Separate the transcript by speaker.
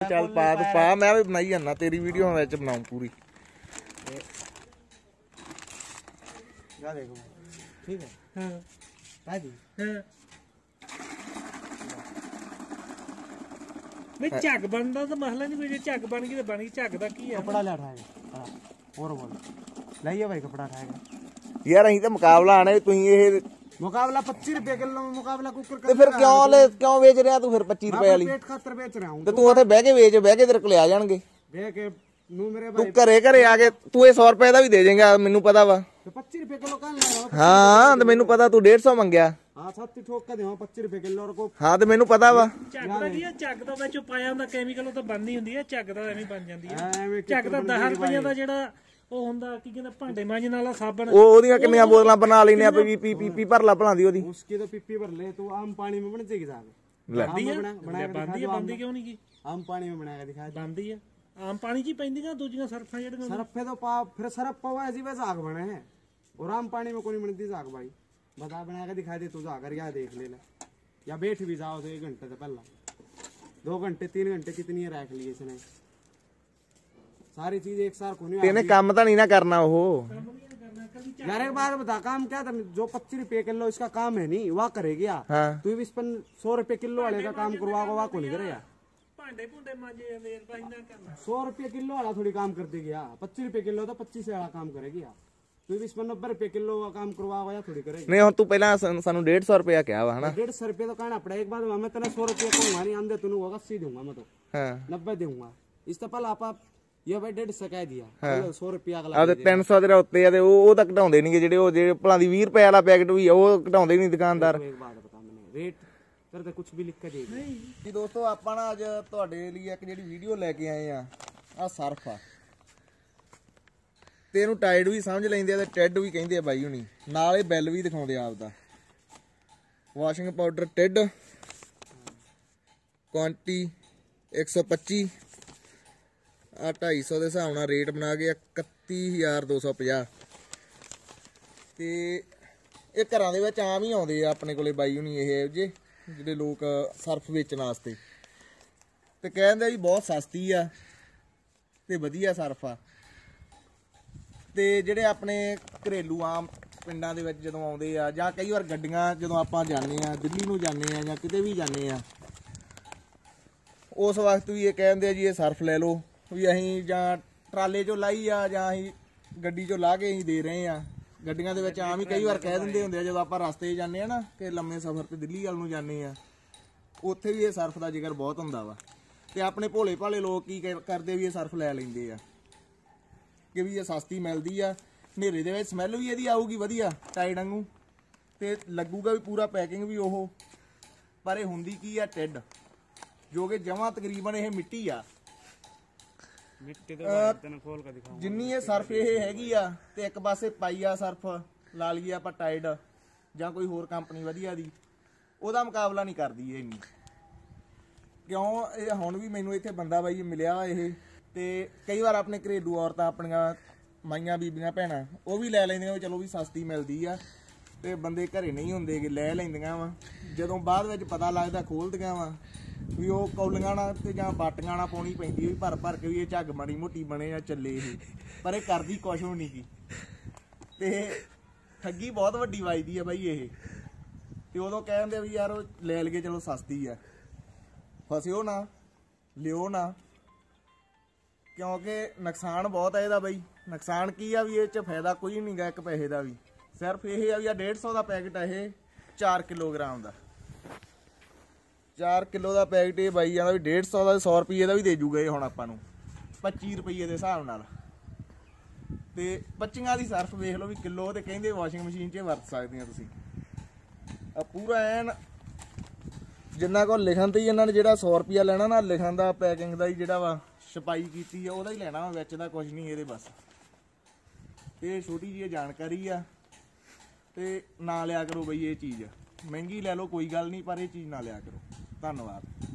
Speaker 1: चल पा तू पा, मैं भी बनाई जाना तेरी वीडियो में बनाऊं पूरी।
Speaker 2: देखो ठीक है। हाँ
Speaker 3: नहीं झग बनता तो मसला नहीं, कोई झग बन गई तो बन गई, झग का की है।
Speaker 2: कपड़ा ले उठाएगा और बोल लाइए भाई कपड़ा उठाएगा
Speaker 1: यार अं तो मुकाबला आने तु
Speaker 2: मुकाबला 25 रुपए किलो में मुकाबला कुकर
Speaker 1: ਤੇ ਫਿਰ ਕਿਉਂ ਵੇਚ ਰਿਹਾ ਤੂੰ ਫਿਰ 25 ਰੁਪਏ ਵਾਲੀ?
Speaker 2: पेट खातर बेच रहा हूं।
Speaker 1: ਤੇ ਤੂੰ ਉੱਥੇ ਬਹਿ ਕੇ ਵੇਚ, ਬਹਿ ਕੇ ਤੇਰੇ ਕੋਲ ਆ ਜਾਣਗੇ।
Speaker 2: बह के नू मेरे
Speaker 1: ਤੂੰ
Speaker 2: भाई
Speaker 1: ਘਰੇ ਆ ਕੇ ਤੂੰ ਇਹ 100 ਰੁਪਏ ਦਾ ਵੀ ਦੇ ਦੇਂਗਾ, ਮੈਨੂੰ ਪਤਾ ਵਾ।
Speaker 2: तो 25 रुपए किलो कहां ले रहा हो?
Speaker 1: ਹਾਂ ਤੇ ਮੈਨੂੰ ਪਤਾ, ਤੂੰ 150 ਮੰਗਿਆ।
Speaker 2: हां 7 ठोक के देवा 25 रुपए किलो और को।
Speaker 1: ਹਾਂ ਤੇ ਮੈਨੂੰ ਪਤਾ ਵਾ।
Speaker 3: ਝੱਗ ਦਾ ਕੀ ਹੈ, ਝੱਗ ਦਾ ਵਿੱਚ ਪਾਇਆ ਹੁੰਦਾ ਕੈਮੀਕਲ, ਉਹ ਤਾਂ ਬਣਨੀ ਹੁੰਦੀ ਹੈ। ਝੱਗ ਦਾ ਐਵੇਂ ਬਣ ਜਾਂਦੀ ਹੈ।
Speaker 2: ਐਵੇਂ
Speaker 3: ਝੱਗ ਦਾ 10 ਰੁਪਏ ਦਾ ਜਿਹੜਾ ਉਹ ਹੁੰਦਾ ਕੀ ਕਹਿੰਦਾ ਭਾਂਡੇ ਮਾਂਜਣ ਵਾਲਾ ਸਾਬਣ,
Speaker 1: ਉਹਦੀਆਂ ਕਿੰਨੀਆਂ ਬੋਤਲਾਂ ਬਣਾ ਲੈਨੇ ਆ, ਪੀ ਭਰ ਲਾ ਭਲਾਂ ਦੀ ਉਹਦੀ।
Speaker 2: उसकी तो पिप्पी भर ले तो आम पानी में बन जाएगी साहब।
Speaker 3: ਬਣਦੀ ਹੈ ਬੰਦੀ ਕਿਉਂ ਨਹੀਂ ਕੀ?
Speaker 2: आम पानी में बनाएगा दिखा दे।
Speaker 3: ਬਣਦੀ ਹੈ ਆਮ ਪਾਣੀ ਚ ਹੀ ਪੈਂਦੀਆਂ ਦੂਜੀਆਂ ਸਰਫਾਂ ਜਿਹੜੀਆਂ।
Speaker 2: सरफ पे तो पा फिर सरफ पवा ऐसी वैसे आग बने हैं और आम पानी में कोई बनती साग भाई। बता बना के दिखा दे तू जाकर या देख ले या बैठ भी जाओ तो 1 घंटे से पहला 2 घंटे 3 घंटे कितनी रख ली इसने सारी चीज एक साथ को नहीं।
Speaker 1: तेने काम तो नहीं ना करना वो
Speaker 2: यार एक बार बता काम क्या था? जो 25 रुपए किलो इसका काम है नहीं वह करेगी यार।
Speaker 1: हाँ।
Speaker 2: तू भी 100 रुपए किलो वाले का काम करवाओगे वह को नहीं करेगा।
Speaker 3: ਭਾਂਡੇ ਭੁੰਡੇ ਮਾਂਜੇ ਜਾਂਦੇ ਯਾਰ, ਤਾਂ ਇੰਨਾ ਕਰਨਾ।
Speaker 2: 100 रुपए किलो वाला थोड़ी काम कर देगी यार। 25 रुपए किलो तो 25 वाला काम करेगी यार। तू भी 90 रुपए किलो का काम करवाओगे या थोड़ी करेगी।
Speaker 1: नहीं ਹੁਣ ਤੂੰ ਪਹਿਲਾਂ ਸਾਨੂੰ 150 ਰੁਪਏ ਕਿਹਾ ਵਾ ਹਨਾ।
Speaker 2: 150 रुपए तो कहना पड़ा। एक बार मैं तेरा 100 रुपए कहूंगा नहीं आंदे तूने होगा 80 दूंगा मैं तो।
Speaker 1: हाँ
Speaker 2: 90 दूंगा इस तो पहले आप ये भाई 150 कह दिया। 100 रुपया अगला
Speaker 1: ਆ ਤੇ 300 ਦੇ ਉੱਤੇ ਆ ਤੇ ਉਹ ਤਾਂ ਘਟਾਉਂਦੇ ਨਹੀਂਗੇ, ਜਿਹੜੇ ਭਲਾਂ ਦੀ 20 ਰੁਪਏ ਵਾਲਾ ਪੈਕਟ ਵੀ ਆ ਉਹ ਘਟਾਉਂਦੇ ਨਹੀਂ ਦੁਕਾਨਦਾਰ।
Speaker 2: एक बात बता मैंने रेट करते कुछ भी लिख के दे
Speaker 1: ਜੀ ਦੋਸਤੋ ਆਪਾਂ ਨਾ ਅੱਜ ਤੁਹਾਡੇ ਲਈ ਇੱਕ ਜਿਹੜੀ ਵੀਡੀਓ ਲੈ ਕੇ ਆਏ ਆ ਸਰਫ ਆ ਤੇ ਇਹਨੂੰ ਟਾਈਡ ਵੀ ਸਮਝ ਲੈਂਦੇ ਆ ਤੇ ਟੈਡ ਵੀ ਕਹਿੰਦੇ ਆ ਬਾਈ ਹੁਣੀ, ਨਾਲ ਇਹ ਬਿੱਲ ਵੀ ਦਿਖਾਉਂਦੇ ਆ ਆਪਦਾ। ਵਾਸ਼ਿੰਗ ਪਾਊਡਰ ਟੈਡ ਕੁਆਂਟੀ 125 ਆ 250 ਦੇ ਹਿਸਾਬ ਨਾਲ ਰੇਟ ਬਣਾ ਕੇ 31250 ਤੇ ਇਹ ਘਰਾਂ ਦੇ ਵਿੱਚ ਆਮ ਹੀ ਆਉਂਦੇ ਆ ਆਪਣੇ ਕੋਲੇ ਬਾਈ ਹੁਣੀ ਇਹ ਜਿਹੜੇ ਲੋਕ ਸਰਫ ਵੇਚਣ ਵਾਸਤੇ ਤੇ ਕਹਿੰਦੇ ਵੀ ਬਹੁਤ ਸਸਤੀ ਆ ਤੇ ਵਧੀਆ ਸਰਫ ਆ। ਤੇ ਜਿਹੜੇ ਆਪਣੇ ਘਰੇਲੂ ਆਮ ਪਿੰਡਾਂ ਦੇ ਵਿੱਚ ਜਦੋਂ ਆਉਂਦੇ ਆ ਜਾਂ ਕਈ ਵਾਰ ਗੱਡੀਆਂ ਜਦੋਂ ਆਪਾਂ ਜਾਂਦੇ ਆ ਦਿੱਲੀ ਨੂੰ ਜਾਂਦੇ ਆ ਜਾਂ ਕਿਤੇ ਵੀ ਜਾਂਦੇ ਆ ਉਸ ਵਕਤ ਵੀ ਇਹ ਕਹਿੰਦੇ ਆ ਜੀ ਇਹ ਸਰਫ ਲੈ ਲਓ ਵੀ ਅਸੀਂ ਜਾਂ ਟਰਾਲੇ 'ਚੋਂ ਲਾਈ ਆ ਜਾਂ ਅਸੀਂ ਗੱਡੀ 'ਚੋਂ ਲਾ ਕੇ ਅਸੀਂ ਦੇ ਰਹੇ ਆ। ਗੱਡੀਆਂ ਦੇ ਵਿੱਚ ਆਮ ਹੀ ਕਈ ਵਾਰ ਕਹਿ ਦਿੰਦੇ ਹੁੰਦੇ ਆ ਜਦੋਂ ਆਪਾਂ ਰਸਤੇ 'ਚ ਜਾਂਦੇ ਆ ਨਾ ਕਿ ਲੰਮੇ ਸਫ਼ਰ ਤੇ ਦਿੱਲੀ ਵੱਲ ਨੂੰ ਜਾਂਦੇ ਆ, ਉੱਥੇ ਵੀ ਇਹ ਸਰਫ ਦਾ ਜ਼ਿਕਰ ਬਹੁਤ ਹੁੰਦਾ ਵਾ। ਤੇ ਆਪਣੇ ਭੋਲੇ ਭਾਲੇ ਲੋਕ ਕੀ ਕਰਦੇ ਵੀ ਇਹ ਸਰਫ ਲੈ ਲੈਂਦੇ ਆ ਕਿ ਵੀ ਇਹ ਸਸਤੀ ਮਿਲਦੀ ਆ, ਹਨੇਰੇ ਦੇ ਵਿੱਚ ਸਮੈਲ ਵੀ ਇਹਦੀ ਆਊਗੀ ਵਧੀਆ ਟਾਈਡ ਵਾਂਗੂ ਤੇ ਲੱਗੂਗਾ ਵੀ ਪੂਰਾ ਪੈਕਿੰਗ ਵੀ ਉਹ। ਪਰ ਇਹ ਹੁੰਦੀ ਕੀ ਆ ਟੈਡ, ਜੋ ਕਿ ਜਮਾਂ ਤਕਰੀਬਨ ਇਹ ਮਿੱਟੀ ਆ।
Speaker 2: मिट्टी तो तने खोल के दिखाऊं
Speaker 1: ਜਿੰਨੀ ਇਹ ਸਰਫ ਇਹ ਹੈਗੀ ਆ ਤੇ ਇੱਕ ਪਾਸੇ ਪਾਈ ਆ ਸਰਫ ਲਾ ਲਈਏ ਆਪਾਂ ਟਾਈਡ ਜਾਂ ਕੋਈ ਹੋਰ ਕੰਪਨੀ ਵਧੀਆ ਦੀ, ਉਹਦਾ ਮੁਕਾਬਲਾ ਨਹੀਂ ਕਰਦੀ ਇਹ ਇੰਨੀ। ਕਿਉਂ ਇਹ ਹੁਣ ਵੀ ਮੈਨੂੰ ਇੱਥੇ ਬੰਦਾ ਬਾਈ ਮਿਲਿਆ ਵਾ ਇਹ ਤੇ ਕਈ ਵਾਰ ਆਪਣੇ ਘਰੇਲੂ ਔਰਤਾਂ ਆਪਣੀਆਂ ਮਾਈਆਂ ਬੀਬੀਆਂ ਭੈਣਾਂ ਉਹ ਵੀ ਲੈ ਲੈਂਦੀਆਂ ਵੀ ਚਲੋ ਵੀ ਸਸਤੀ ਮਿਲਦੀ ਆ ਤੇ ਬੰਦੇ ਘਰੇ ਨਹੀਂ ਹੁੰਦੇ ਕਿ ਲੈ ਲੈਂਦੀਆਂ ਵਾ। ਜਦੋਂ ਬਾਅਦ ਵਿੱਚ ਪਤਾ ਲੱਗਦਾ ਖੋਲਦੀਆਂ ਵਾ ਵੀ ਉਹ ਕੌਲੀਆਂ ਨਾਲ ਤੇ ਜਾਂ ਬਾਟੀਆਂ ਨਾਲ ਪਾਉਣੀ ਪੈਂਦੀ ਵੀ ਭਰ ਭਰ ਕੇ ਵੀ ਇਹ ਝੱਗ ਮਾੜੀ ਮੋਟੀ ਬਣੇ ਜਾਂ ਚੱਲੇ ਇਹ, ਪਰ ਇਹ ਕਰਦੀ ਕੁਛ ਵੀ ਨਹੀਂ ਗੀ ਤੇ ਠੱਗੀ ਬਹੁਤ ਵੱਡੀ ਵੱਜਦੀ ਆ ਬਾਈ ਇਹ। ਤੇ ਉਦੋਂ ਕਹਿੰਦੇ ਵੀ ਯਾਰ ਉਹ ਲੈ ਲਈਏ ਚਲੋ ਸਸਤੀ ਆ, ਫਸਿਓ ਨਾ ਲਿਓ ਨਾ, ਕਿਉਂਕਿ ਨੁਕਸਾਨ ਬਹੁਤ ਆ ਇਹਦਾ ਬਾਈ। ਨੁਕਸਾਨ ਕੀ ਆ ਵੀ ਇਹ 'ਚ ਫਾਇਦਾ ਕੋਈ ਨਹੀਂ ਗਾ ਇੱਕ ਪੈਸੇ ਦਾ ਵੀ, ਸਿਰਫ ਇਹ ਆ ਵੀ 150 ਦਾ ਪੈਕਟ ਆ ਇਹ 4 ਕਿਲੋਗ੍ਰਾਮ ਦਾ। 4 ਕਿਲੋ ਦਾ ਪੈਕਟ ਇਹ ਬਾਈ ਜਾਂਦਾ ਵੀ 150 ਦਾ 100 ਰੁਪਏ ਦਾ ਵੀ ਦੇ ਜੂਗਾ ਇਹ ਹੁਣ ਆਪਾਂ ਨੂੰ 25 ਰੁਪਏ ਦੇ ਹਿਸਾਬ ਨਾਲ। ਤੇ 25 ਦੀ ਸਰਫ ਵੇਖ ਲਓ ਵੀ ਕਿਲੋ ਤੇ ਕਹਿੰਦੇ ਵਾਸ਼ਿੰਗ ਮਸ਼ੀਨ 'ਚ ਵਰਤ ਸਕਦੇ ਆ ਤੁਸੀਂ। ਆ ਪੂਰਾ ਐਨ ਜਿੰਨਾ ਕੋਲ ਲਿਖਣ ਤੇ ਹੀ ਇਹਨਾਂ ਨੇ ਜਿਹੜਾ 100 ਰੁਪਿਆ ਲੈਣਾ ਨਾ ਲਿਖਣ ਦਾ ਪੈਕਿੰਗ ਦਾ ਹੀ ਜਿਹੜਾ ਵਾ ਛਪਾਈ ਕੀਤੀ ਆ ਉਹਦਾ ਹੀ ਲੈਣਾ ਵਾ, ਵਿੱਚ ਦਾ ਕੁਝ ਨਹੀਂ ਇਹਦੇ ਬਸ। ਇਹ ਛੋਟੀ ਜਿਹੀ ਜਾਣਕਾਰੀ ਆ ਤੇ ਨਾ ਲਿਆ ਕਰੋ ਬਈ ਇਹ ਚੀਜ਼, ਮਹਿੰਗੀ ਲੈ ਲਓ ਕੋਈ ਗੱਲ ਨਹੀਂ ਪਰ ਇਹ ਚੀਜ਼ ਨਾ ਲਿਆ ਕਰੋ। ਧੰਨਵਾਦ।